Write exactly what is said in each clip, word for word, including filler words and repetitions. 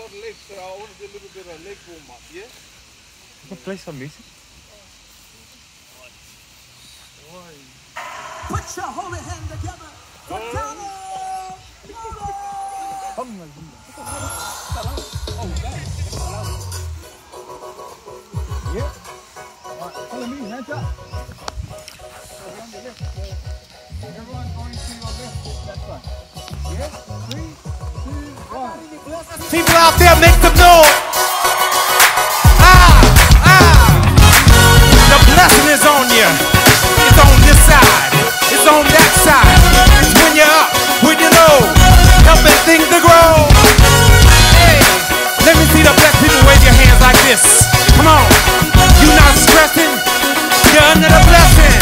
about the legs, so I want to do a little bit of leg warm up, yeah? You can play some music. Put your holy hand together. For Donald. Yeah. All right, follow me, hands up. Everyone going to your left, that side. Yeah, three, two, one. People out there, make some noise. Ah, ah. The blessing is on you. It's on this side. It's on that side. It's when you're up, when you're low, helping things to grow. Hey, let me see the blessed people wave your hands like this. Come on. You're not stressing. You're under the blessing.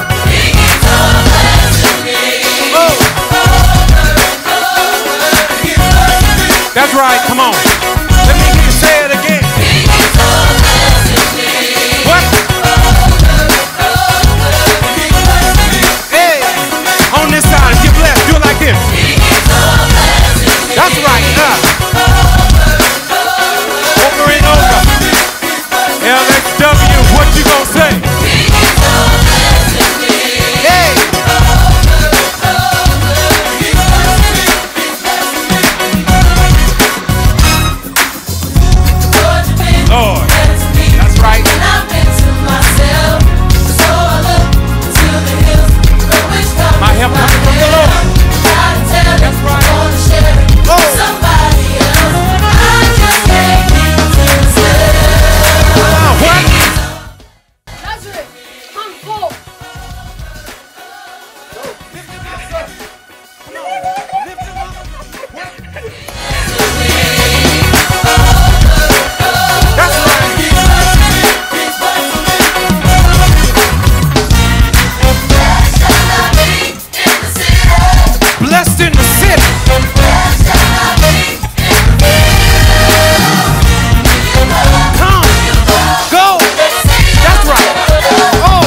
Oh. That's right, come on. Let me hear you say it again. What? Hey, on this side, if you're blessed, do it like this. That's right, uh. Over and over. L X W, what you gonna say? Hey. Lord, that's right. And I've been to myself, so I look to the hills, from which comes my help coming from the Lord. Gotta tell it, that's right. I wanna share it with somebody else. I just can't keep to myself. Uh, what? Nazareth, come forth. Blessed in the city. Come, go. That's right. Oh,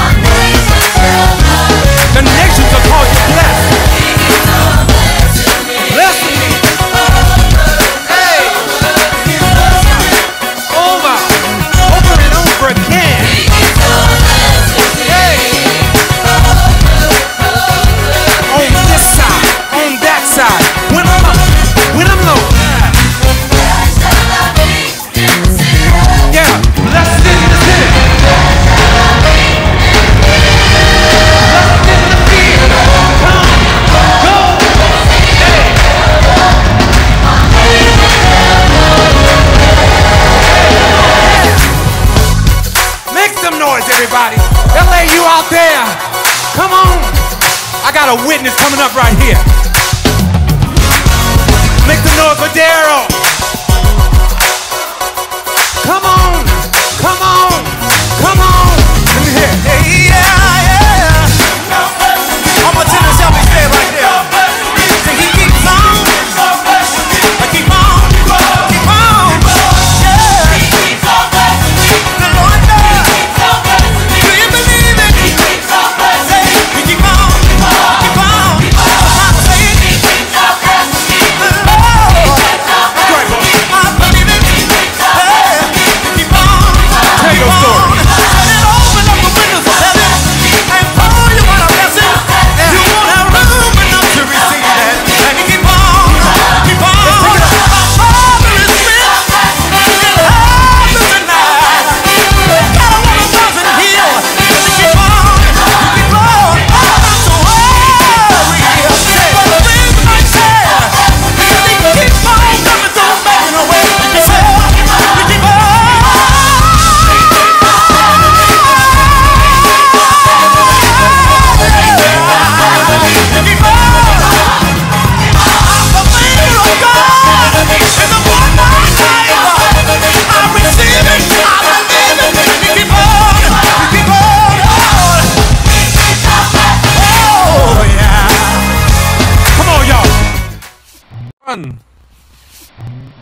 the nations are called you blessed. Blessed me. Hey, over, over and over again. Hey, on this side, on that side. When I'm up, when I'm low. Yeah, blessed in the city. Blessed in the field. Come, go. Hey. Make some noise, everybody. L A, you out there. Come on. I got a witness coming up right here. Make some noise for Daryl. Come on, come on, come on. Let me hear. Hey, yeah, yeah. I'm gonna tell you something say right there. Say he keeps on. I keep on, keep on. Yeah. The Lord does. Do you believe it? Say he keep on, keep on. Say it. The Lord. I believe it. Hey, keep on. Tell your story. And open up the windows of heaven and pour you out a blessing. You won't have room enough to receive that. And you keep on, keep on. My Father is rich and happy tonight. God wants us in here. And you keep on, you keep on. I'm so worried. But the things might say, because he keeps on coming through, making a way. You say, you keep on. Come on, y'all. Run.